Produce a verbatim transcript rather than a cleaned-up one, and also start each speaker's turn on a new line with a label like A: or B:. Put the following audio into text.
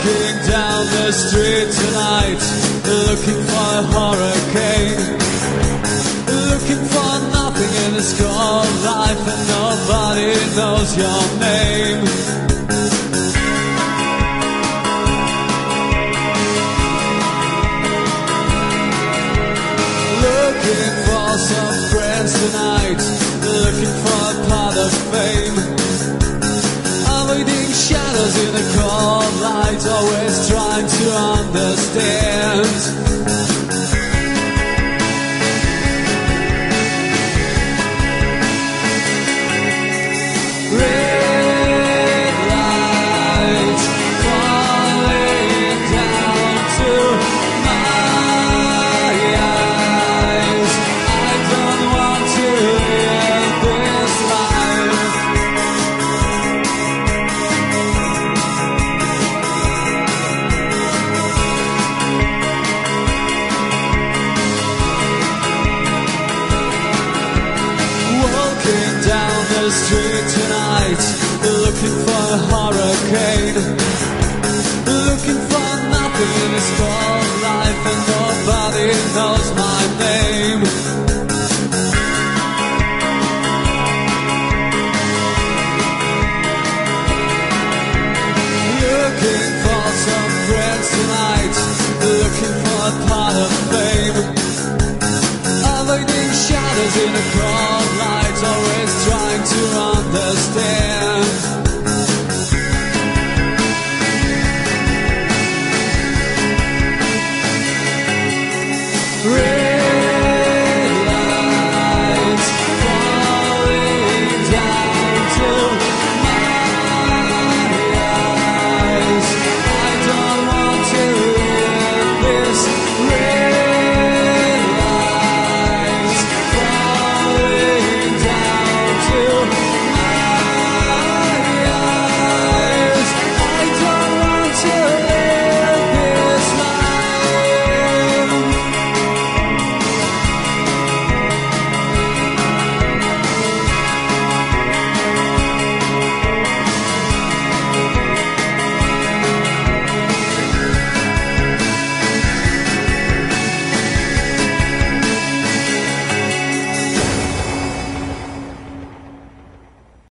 A: Walking down the street tonight, looking for a hurricane, looking for nothing in this cold life, and nobody knows your name. Looking for some friends tonight, looking for a part of fame, avoiding shadows in the cold light, always trying to understand. Red light falling down to my eyes. I don't want to live this life. Walking down the street tonight, looking for a hurricane,